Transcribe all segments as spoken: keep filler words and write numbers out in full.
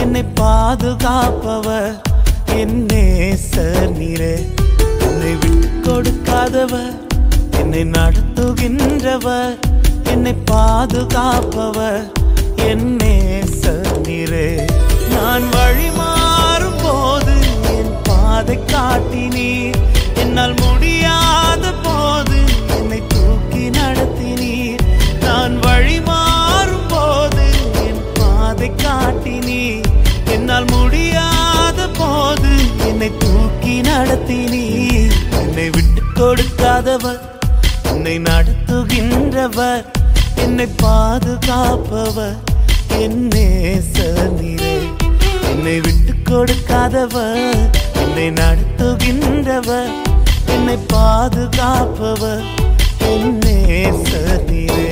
என்னை பாதுகாப்பவர் என் நேசர் நீரே. என்னை விட்டு கொடுக்காதவர், என்னை நடத்துகின்றவர், என்னை பாதுகாப்பவர் என் நேசர் நீரே. நான் வழி மாறும் போது என் பாதை காட்டினீர், என்னால் முடியாத போது என்னை தூக்கி நடத்தினீர். நான் வழி மாறும் போது என் பாதை காட்டினீர், என்னால் முடியாத போது என்னை தூக்கி நடத்தினீர். என்னை விட்டு கொடுக்காதவர், என்னை நடத்துகின்றவர், என்னை பாதுகாப்பவர் என் நேசர் நீரே. என்னை விட்டு கொடுக்காதவர், என்னை நடத்துகின்றவர், என்னை பாதுகாப்பவர் என் நேசர் நீரே.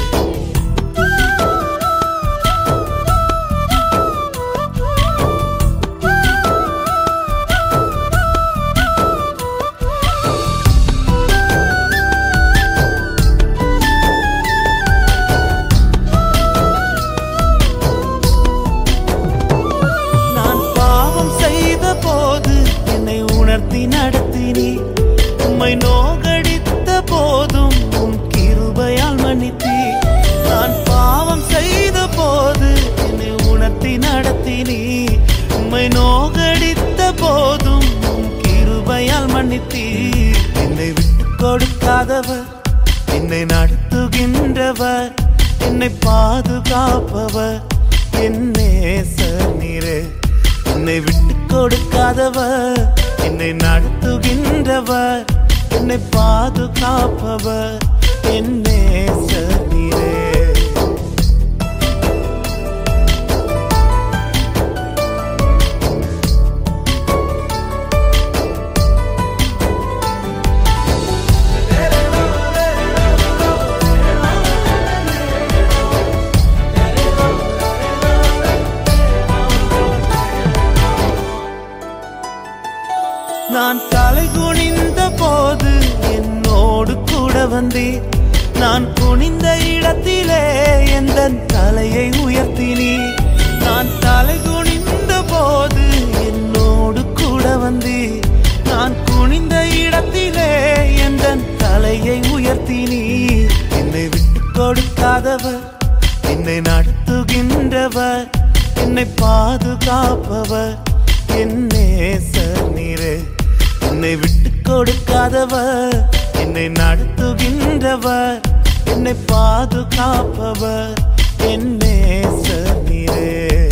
நடத்தினீர், உம்மை நோகடித்த போதும் உம் கிருபையால் மன்னித்தீர். நான் பாவம் செய்த போது என்னை உணர்த்தி நடத்தினீர், உம்மை நோகடித்த போதும் உம் கிருபையால் மன்னித்தீர். என்னை விட்டு கொடுக்காதவர், என்னை நடத்துகின்றவர், என்னை பாதுகாப்பவர் என் நேசர் நீரே. என்னை விட்டு கொடுக்காதவர், என்னை நடத்துகின்றவர், என்னை பாதுகாப்பவர் என் நேசர் நீரே. நான் தலை குனிந்த போது என்னோடு கூட வந்தீர், நான் குனிந்த இடத்திலே எந்த தலையை உயர்த்தினீர். நான் தலை குனிந்த போது என்னோடு கூட வந்தீர், நான் குனிந்த இடத்திலே எந்த தலையை உயர்த்தினீர். என்னை விட்டு கொடுக்காதவர், என்னை நடத்துகின்றவர், என்னை பாதுகாப்பவர் என் நேசர் நீரே. என்னை விட்டு கொடுக்காதவர், என்னை நடத்துகின்றவர், என்னை பாதுகாப்பவர் என் நேசர் நீரே.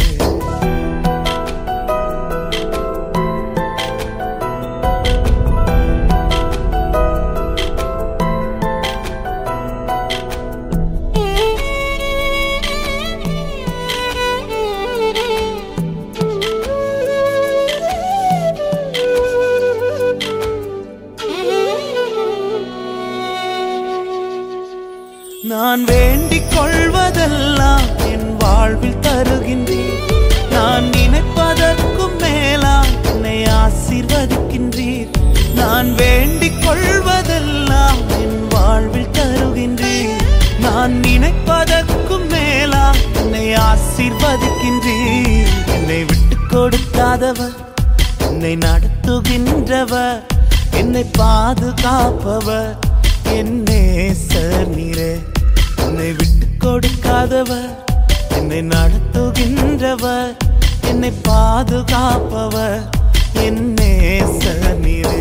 நான் வேண்டிக் கொள்வதெல்லாம் என் வாழ்வில் தருகின்றீர், நான் நினைப்பதற்கும் மேலாம் என்னை ஆசீர்வதிக்கின்றீர். நான் வேண்டிக் கொள்வதெல்லாம் என் வாழ்வில் தருகின்றீர், நான் நினைப்பதற்கும் மேலாம் என்னை ஆசீர்வதிக்கின்றீர். என்னை விட்டு கொடுக்காதவர், என்னை நடத்துகின்றவர், என்னை பாதுகாப்பவர் என் நேசர் நீரே. என்னை விட்டு கொடுக்காதவர், என்னை நடத்துகின்றவர், என்னை பாதுகாப்பவர் என் நேசர் நீரே.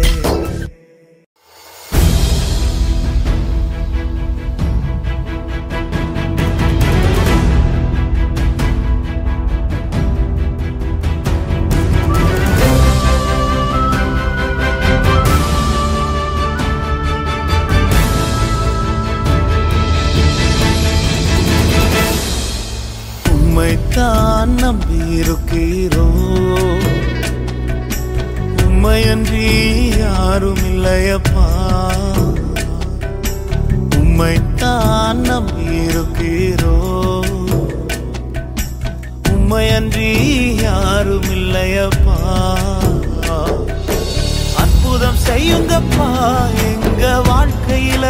உம்மைத்தான் நம்பியிருக்கிறோ, உம்மையன்றி யாரும் இல்லையப்பா. உம்மைத்தான் நம்பியிருக்கிறோ, உம்மையன்றி யாரும் இல்லையப்பா. அற்புதம் செய்யுங்கப்பா எங்க வாழ்க்கையில,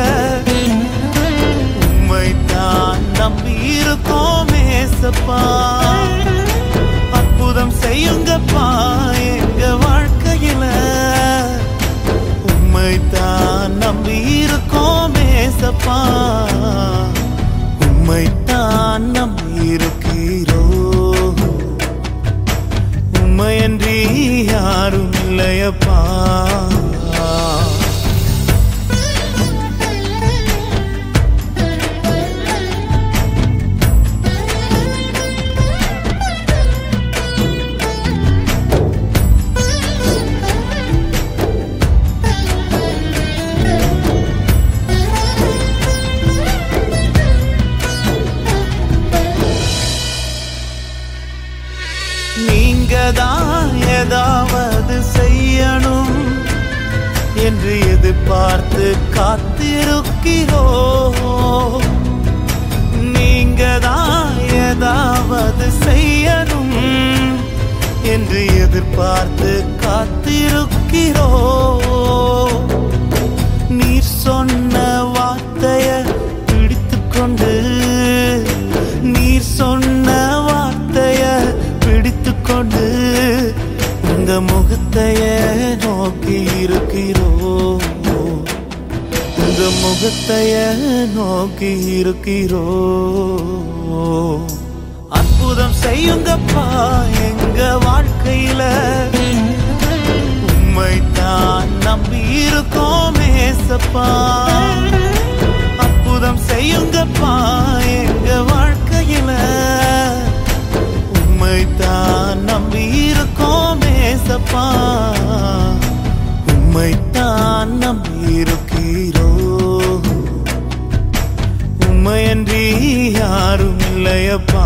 உம்மைத்தான் நம்பி இருக்கோம் ஏசப்பா. செய்யுங்கப்பா எங்க வாழ்க்கையில உம்மைத்தான் நம்பி இருக்கோம் ஏசப்பா உம்மைத்தான் நம்பி இருக்கிறோம் உம்மையன்றி யாரும் இல்லையப்பா நீங்கதான் ஏதாவது செய்யணும் என்று எதிர்பார்த்து காத்திருக்கிறோம் நீங்கதான் ஏதாவது செய்யணும் என்று எதிர்பார்த்து காத்திருக்கிறோம் நீர் சொன்ன வார்த்தைய பிடித்துக்கொண்டு நீர் சொன்ன வார்த்தைய பிடித்துக்கொண்டு உங்க முகத்தைய நோக்கி இருக்கிறோம் உங்க முகத்தைய நோக்கி இருக்கிறோம் அற்புதம் செய்யுங்கப்பா எங்க வாழ்க்கையில உம்மைத்தான் நம்பி இருக்கோம் ஏசப்பா அற்புதம் செய்யுங்கப்பா எங்க வாழ்க்கையில உம்மைத்தான் நம்பி இருக்கோம் ஏசப்பா உம்மைத்தான் நம்பி இருக்கிறோம் உம்மையன்றி யாரும் இல்லையப்பா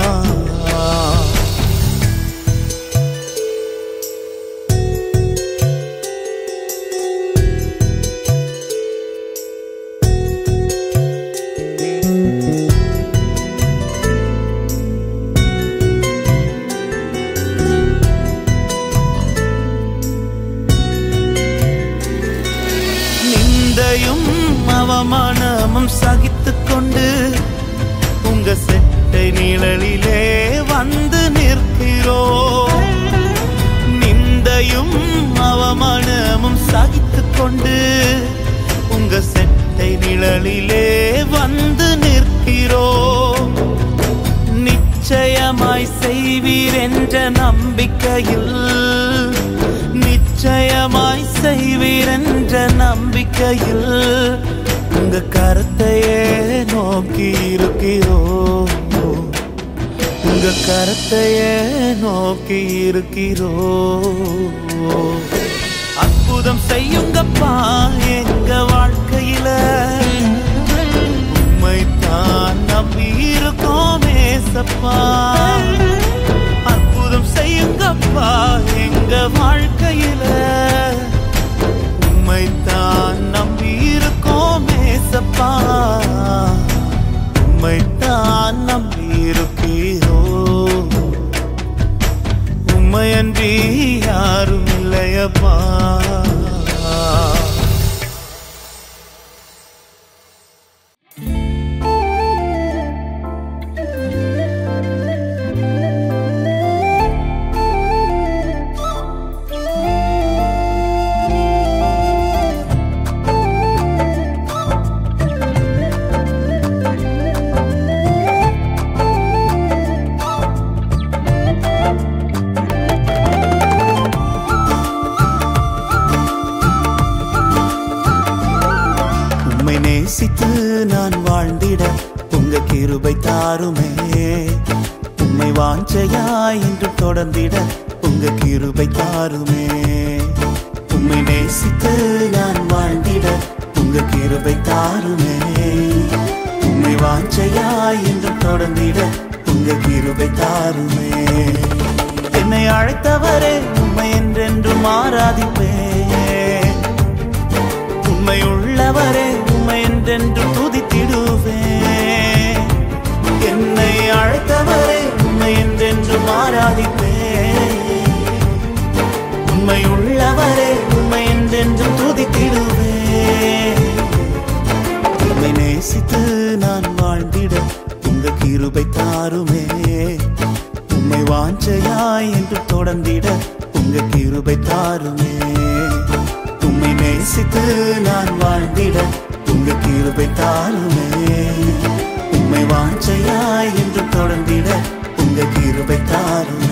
அவமானமும் சகித்துக் கொண்டு உங்க செட்டை நிழலிலே வந்து நிற்கிறோம் நிந்தையும் அவமானமும் சகித்துக் கொண்டு உங்க செட்டை நிழலிலே வந்து நிற்கிறோம் நிச்சயமாய் செய்வீர் என்ற நம்பிக்கையில் நிச்சயமாய் செய்வீர் என்ற நம்பிக்கையில் உங்க கரத்தையே நோக்கி இருக்கிறோம் உங்க கரத்தையே நோக்கி இருக்கிறோம் அற்புதம் செய்யுங்கப்பா எங்க வாழ்க்கையில உம்மைத்தான் நம்பி இருக்கோம் ஏசப்பா அற்புதம் செய்யுங்கப்பா எங்க வாழ்க்கையில உம்மைத்தான் நம்பி இருக்கோம் ஏசப்பா உம்மைத்தான் நம்பி இருக்கிறோம் உம்மையன்றி யாரும் இல்லையப்பா நான் வாழ்ந்திட உங்க கிருபை தாருமே உம்மை வாஞ்சையாய் என்று தொடர்ந்திட உங்க கிருபை தாருமே உம்மை நேசித்து நான் வாழ்ந்திட உங்க கிருபை தாருமே உம்மை வாஞ்சையாய் என்று தொடர்ந்திட உங்க கிருபை தாருமே என்னை அழைத்தவரே உம்மை என்றென்றும் ஆராதிப்பேன் உம்மை உள்ளவரே உம்மை என்றென்று துதித்திடுவேன் என்னை அழைத்தவரே உம்மை என்றென்றும் ஆராதிப்பேன் உம்மை உள்ளவரே உம்மை என்றென்று துதித்திடுவேன் உம்மை நேசித்து நான் வாழ்ந்திட உங்க கிருபை தாருமே உம்மை வாஞ்சையாய் என்று தொடர்ந்திட உங்க கிருபை தாருமே. உம்மை நேசித்து நான் வாழ்ந்திட உங்க கிருபை தாருமே. உம்மை வாஞ்சையாய் என்று தொடர்ந்திட உங்க கிருபை தாருமே.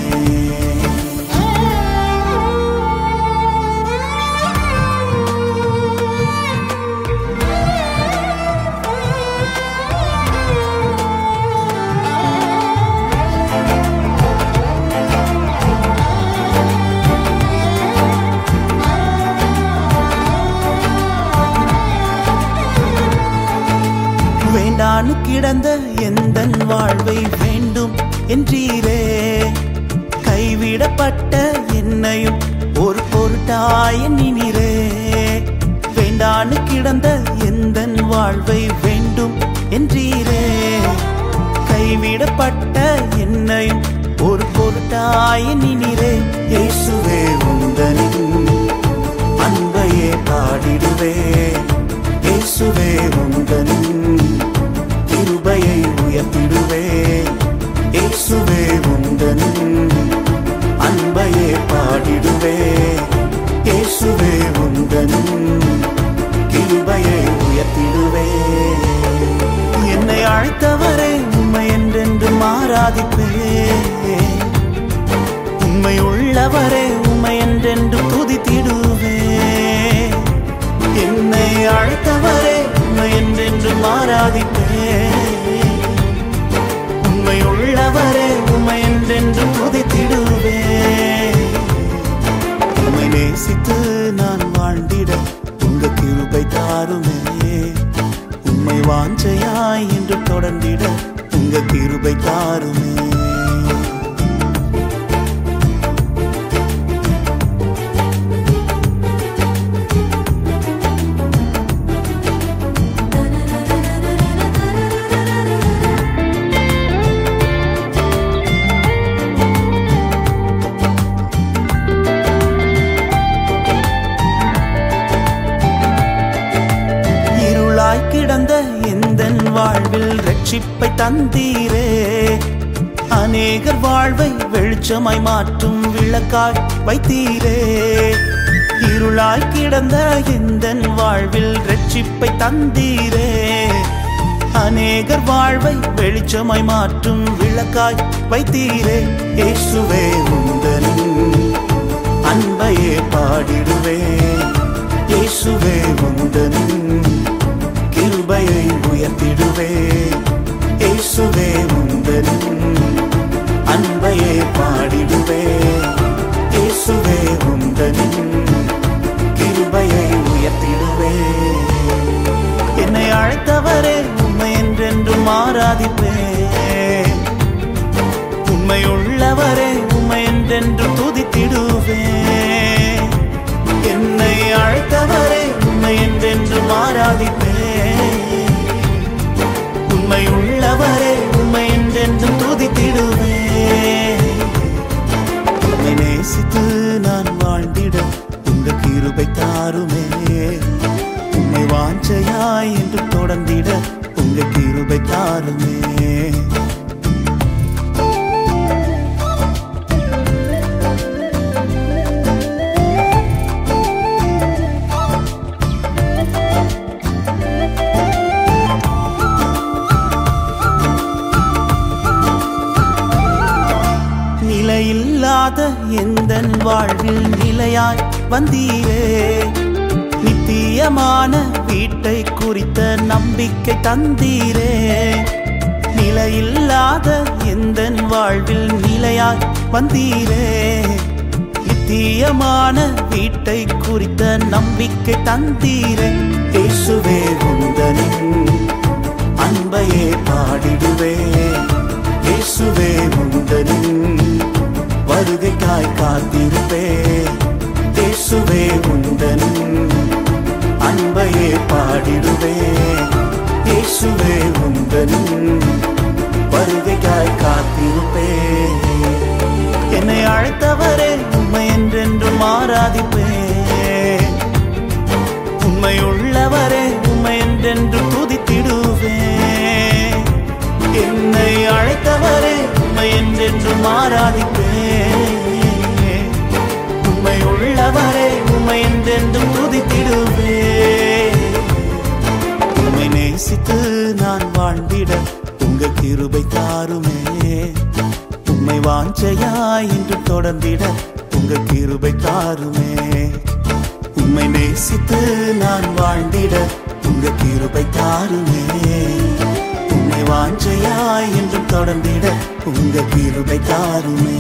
வேண்டானு கிடந்த எந்தன் வாழ்வை வேண்டும் என்றீரே. கைவிடப்பட்ட என்னையும் ஒரு பொருட்டாய் எண்ணினீரே. வேண்டானு கிடந்த எந்தன் வாழ்வை வேண்டும் என்றீரே. கைவிடப்பட்ட என்னையும் ஒரு பொருட்டாய் எண்ணினீரே. இயேசுவே உந்தனின் அன்பையே பாடிடுவே. இயேசுவே உந்தனின் கிருபையை உயர்த்திடுவே. இயேசுவே உந்தனின் அன்பையே பாடிடுவே. இயேசுவே உந்தனின் கிருபையை உயர்த்திடுவே. என்னை அழைத்தவரே உம்மை என்றென்று ஆராதிப்பே. உம்மை உள்ளவரே உம்மை என்றென்று துதித்திடுவே. என்னை அழைத்தவரே உம்மை என்றென்று ஆராதிப்பே. உம்மை உள்ளவரே உம்மை என்றென்று துதித்திடுவே. உம்மை நேசித்து நான் வாழ்ந்திட உங்க கிருபை தாருமே. உம்மை வாஞ்சையாய் என்று தொடர்ந்திட உங்க கிருபை தாருமே. கிடந்த எந்தன் வாழ்வில் ரட்சிப்பை தந்தீரே. அநேகர் வாழ்வை வெளிச்சமாய் மாற்றும் விளக்காய் வைத்தீரே. இருளாய் கிடந்த எந்தன் வாழ்வில் ரட்சிப்பை தந்தீரே. அநேகர் வாழ்வை வெளிச்சமாய் மாற்றும் விளக்காய் வைத்தீரே. இயேசுவே உந்தனின் அன்பையே பாடிடுவே. இயேசுவே உந்தனின் கிருபையை உயர்த்திடுவே. இயேசுவே உந்தனின் அன்பையே பாடிடுவே. இயேசுவே உந்தனின் கிருபையை உயர்த்திடுவே. என்னை அழைத்தவரே உம்மை என்றென்றும் ஆராதிப்பே. உம்மை உள்ளவரே உம்மை என்றென்று துதித்திடுவே. என்னை அழைத்தவரே உம்மை என்றென்றும் ஆராதிப்பே. உம்மை உள்ளவரே உம்மை என்றென்றும் துதித்திடுவே. உம்மை நேசித்து நான் வாழ்ந்திட உங்க கிருபை தாருமே. உம்மை வாஞ்சையாய் என்று தொடர்ந்திட உங்க கிருபை தாருமே. நிலையில்லாத எந்தன் வாழ்வில் நிலையாய் வந்தீரே. நித்தியமான வீட்டை குறித்த நம்பிக்கை தந்தீரே. நிலையில்லாத எந்தன் வாழ்வில் நிலையாய் வந்தீரே. நித்தியமான வீட்டை குறித்த நம்பிக்கை தந்தீரே. இயேசுவே உந்தனின் அன்பையே பாடிடுவே. இயேசுவே உந்தனின் வருகைக்காய் காத்திருப்பே. இயேசுவே உந்தனின் அன்பையே பாடிடுவே. இயேசுவே உந்தனின் வருகைக்காய் காத்திருப்பே. என்னை அழைத்தவரே உம்மை என்றென்றும் ஆராதிப்பே. உம்மை உள்ளவரே உம்மை என்றென்று துதித்திடுவே. என்னை அழைத்தவரே உம்மை என்றென்றும் ஆராதிப்பே. வாழ்ந்திட உங்க கிருபை தாருமே. உம்மை வாஞ்சையாய் இன்று தொடர்ந்திட உங்க கிருபை தாருமே. உம்மை நேசித்து நான் வாழ்ந்திட உங்க கிருபை தாருமே. உம்மை வாஞ்சையாய் என்றும் தொடர்ந்திட உங்க கிருபை தாருமே.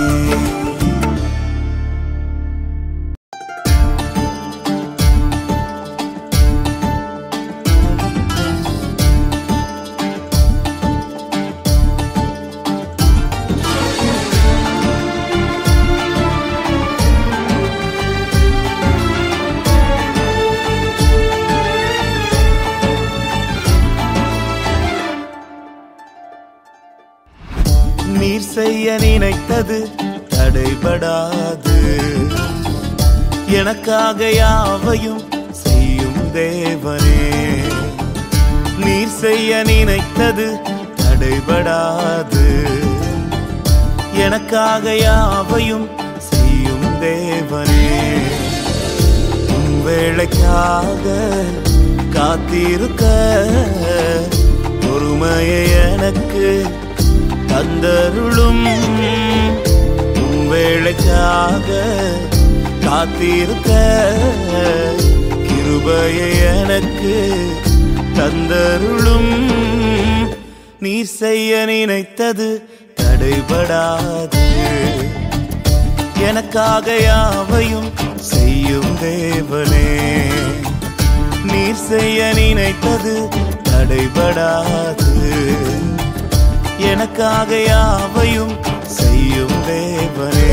நீர் செய்ய நினைத்தது தடைபடாது. எனக்காக யாவையும் செய்யும் தேவனே. நீர் செய்ய நினைத்தது தடைபடாது. எனக்காக யாவையும் செய்யும் தேவனே. உன் வேளைக்காக காத்திருக்க பொறுமையை எனக்கு தந்தருளும். உன் வேளைக்காக காத்திருக்க கிருபையை எனக்கு தந்தருளும். நீர் செய்ய நினைத்தது தடைபடாது. எனக்காக யாவையும் செய்யும் தேவனே. நீர் செய்ய நினைத்தது தடைபடாது. எனக்காக யாவையும் செய்யும் தேவனே.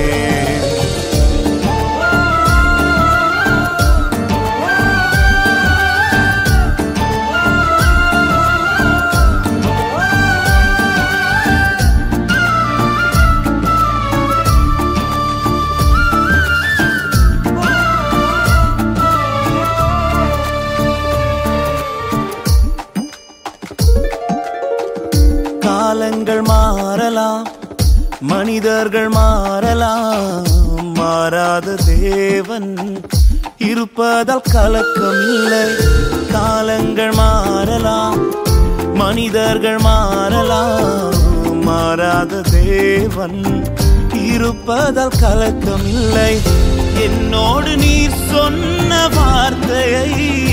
காலங்கள் மாறலாம், மனிதர்கள் மாறலாம், மாறாத தேவன் இருப்பதால் கலக்கம் இல்லை. காலங்கள் மாறலாம், மனிதர்கள் மாறலாம், மாறாத தேவன் இருப்பதால் கலக்கம் இல்லை. என்னோடு நீர் சொன்ன வார்த்தையை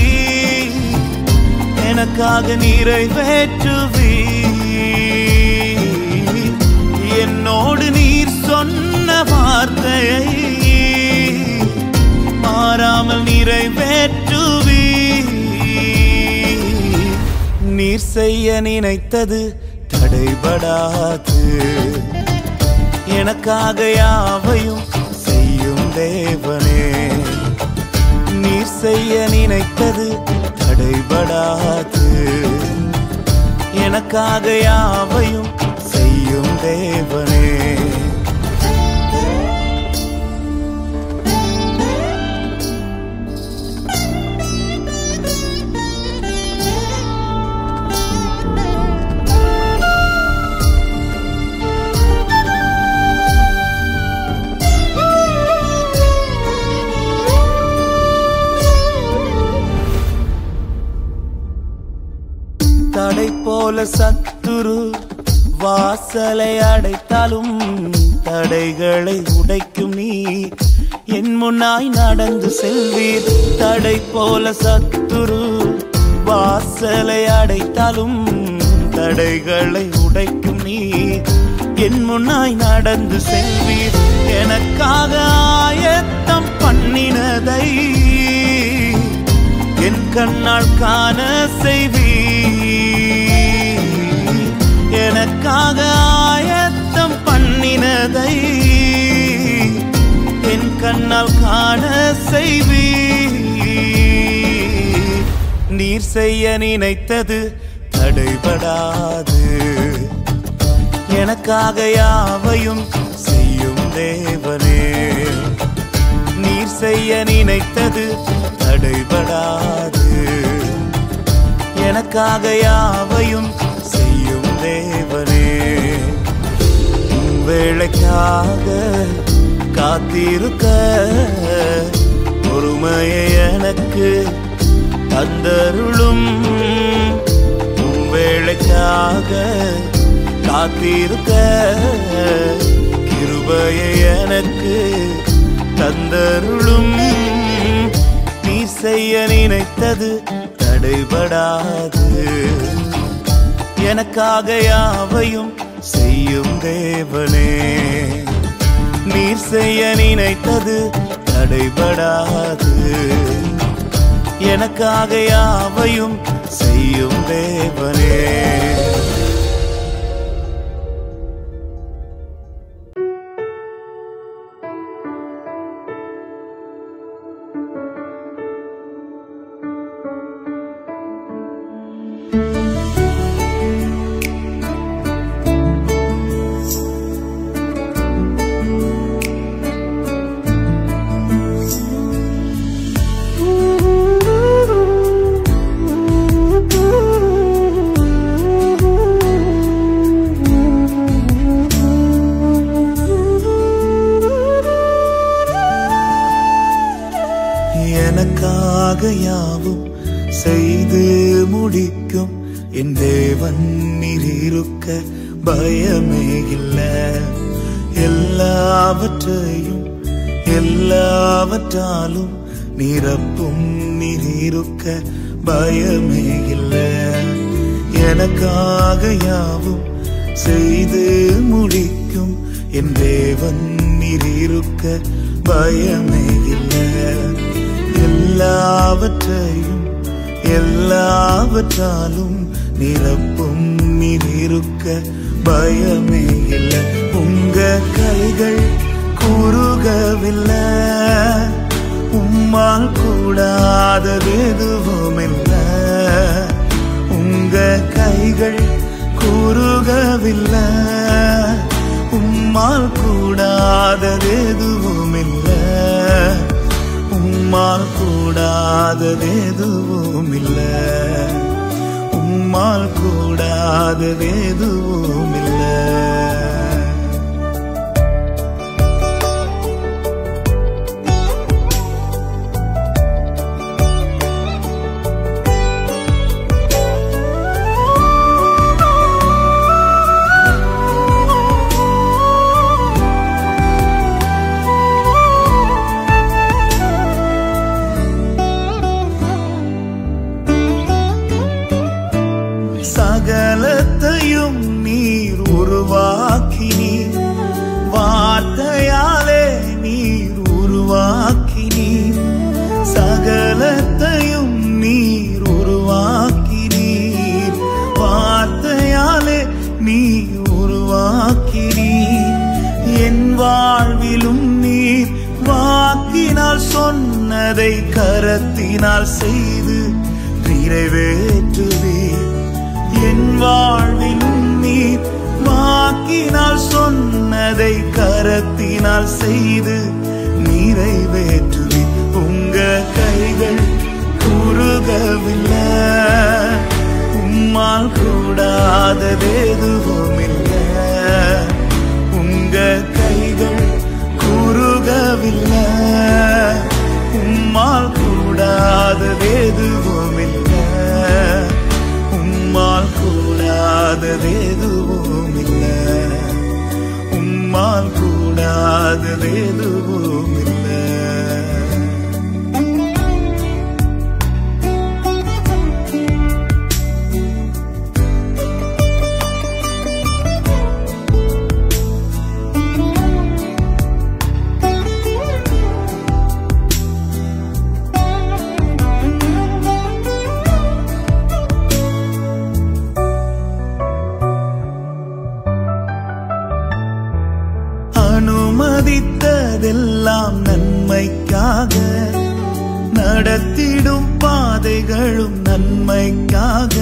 எனக்காக நிறைவேற்றுவீர். என்னோடு நீர் சொன்ன வார்த்தையை மாறாமல் நிறைவேற்றுவீர். நீர் செய்ய நினைத்தது தடைபடாது. எனக்காக யாவையும் செய்யும் தேவனே. நீர் செய்ய நினைத்தது தடைபடாது. எனக்காக யாவையும் செய்யும் தேவனே. தடை போல சத்துரு வாசலை அடைத்தாலும் தடைகளை உடைக்கும் நீ என் முன்னாய் நடந்து செல்வீர். தடை போல சத்துரு வாசலை அடைத்தாலும் தடைகளை உடைக்கும் நீ என் முன்னாய் நடந்து செல்வீர். எனக்காக ஆயத்தம் பண்ணினதை என் கண்ணால் காண செய்வீர். எனக்காக ஆயத்தம் பண்ணினதை என் கண்ணால் காண செய்வீர். நீர் செய்ய நினைத்தது தடைபடாது. எனக்காக யாவையும் செய்யும் தேவனே. நீர் செய்ய நினைத்தது தடைபடாது. எனக்காக யாவையும் செய்யும் தேவனே. உன் வேளைக்காக காத்திருக்க பொறுமையை எனக்கு தந்தருளும். உன் வேளைக்காக காத்திருக்க கிருபையை எனக்கு தந்தருளும். நீ செய்ய நினைத்தது தடைபடாது. எனக்காக யாவையும் செய்யும் தேவனே. நீர் செய்ய நினைத்தது தடைபடாது. எனக்காக யாவையும் செய்யும் தேவனே. எனக்காக யாவும் செய்து முடிக்கும் என் தேவன் நீர் இருக்க பயமே இல்லை. எல்லாவற்றையும் எல்லாவற்றாலும் நிரப்பும் நீர் இருக்க பயமே இல்லை. எனக்காக யாவும் செய்து முடிக்கும் என் தேவன் நீர் இருக்க பயமே இல்லை. எல்லாவற்றையும் எல்லாவற்றாலும் நிரப்பும் நீர் இருக்க பயமே இல்லை. உங்க கைகள் குறுகவில்லை. உம்மால் கூடாதது எதுவும் இல்லை. உங்க கைகள் குறுகவில்லை. உம்மால் கூடாதது எதுவும் இல்லை. உம்மால் கூடாதது எதுவும் இல்லை. உம்மால் கூடாதது எதுவும் இல்லை. சகலத்தையும் நீர் உருவாக்கினீர். வார்த்தையாலே நீர் உருவாக்கினீர். சகலத்தையும் நீர் உருவாக்கினீர். வார்த்தையாலே நீர் உருவாக்கினீர். என் வாழ்விலும் நீர் வாக்கினால் சொன்னதை கரத்தினால் செய்து நிறைவேற்றுவீர். என் வாழ்விலும் நீர் வாக்கினால் சொன்னதை கரத்தினால் செய்து நிறைவேற்றுவீர். உங்க கைகள் குறுகவில்லை. உம்மால் கூடாதது எதுவும் இல்லை. உங்க கைகள் குறுகவில்லை. உம்மால் கூடாதது எதுவும் இல்லை. உம்மால் கூடாதது எதுவும் இல்லை. உம்மால் கூடாதது எதுவும் இல்லை. அனுமதித்ததெல்லாம் நன்மைக்காக. நடத்திடும் பாதைகளும் நன்மைக்காக.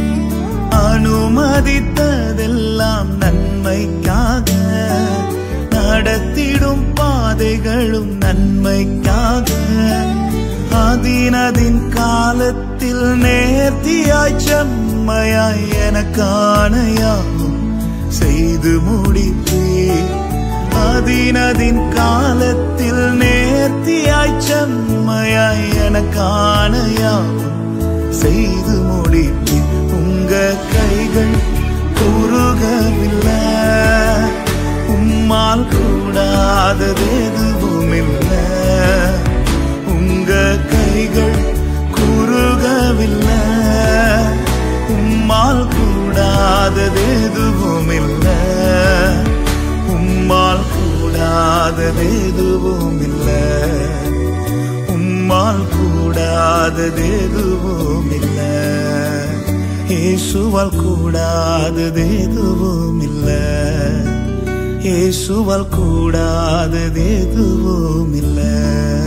அனுமதித்ததெல்லாம் நன்மைக்காக. நடத்திடும் பாதைகளும் நன்மைக்காக. அதினதின் காலத்தில் நேர்த்தியாய் செம்மையாய் எனக்கான யாவும் செய்து முடிப்பீர். அதினதின் காலத்தில் நேர்த்தியாய் செம்மையாய் எனக்கான யாவும் செய்து முடிப்பீர். உங்க கைகள் குறுகவில்லை, உம்மால் கூடாதது எதுவும் இல்லை. உங்க கைகள் குறுகவில்லை, உம்மால் கூடாதது எதுவும் இல்லை. உம்மால் கூடாதது எதுவும் இல்லை. உம்மால் கூடாதது எதுவும் இல்லை. இயேசுவால் கூடாதது எதுவும் இல்லை. இயேசுவால் கூடாதது எதுவும் இல்லை.